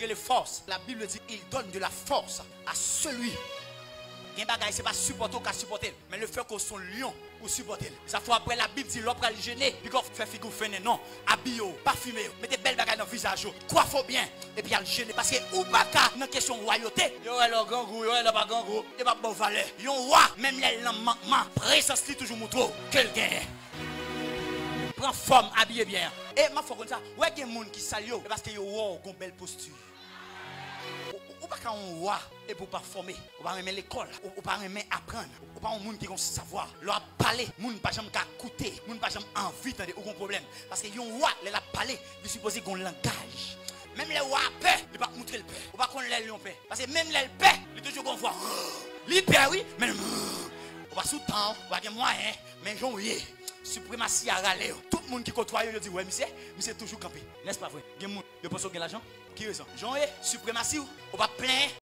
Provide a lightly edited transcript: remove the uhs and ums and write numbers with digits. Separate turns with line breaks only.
les forces. La Bible dit il donne de la force à celui. Il bagay c'est pas supporter qu'à supporter, mais le fait qu'on son lion ou supporter. Ça faut après la Bible dit l'opre le gêner, puis qu'on fait figure fait non, habillé, parfumé, mettez belle bagay dans visage, coiffe bien et puis al gêner parce que ou pas ka dans question royauté. Yo alors gangou, yo alors pas gangou, et pas bon valeur. Yon roi même les manquement, présence li toujours montre quelqu'un. Prends forme, habillé bien. Et ma faut comme ça, ouais gen monde qui salio parce que yo roi gon belle posture. Ou pas quand on voit et pour pas former, ou pas aimer l'école, ou pas aimer apprendre, ou pas un monde qui a savoir, leur parler, monde pas jamais écouter, monde pas jamais envie d'entendre aucun problème parce que yon roi les la parler, il suppose qu'on langage. Même les rois peur, il pas montrer le peur. Ou pas qu'on les lion peur parce que même les peur, il toujours qu'on voit. Li peur oui, mais ou pas sous temps, ou pas de moyen, mais j'en oui. Suprématie à râler. Tout le monde qui côtoie, il dit ouais, monsieur toujours campé. N'est-ce pas vrai? Il y a des gens qui ont l'argent. Qui raison? Jean, suprématie ou pas plein.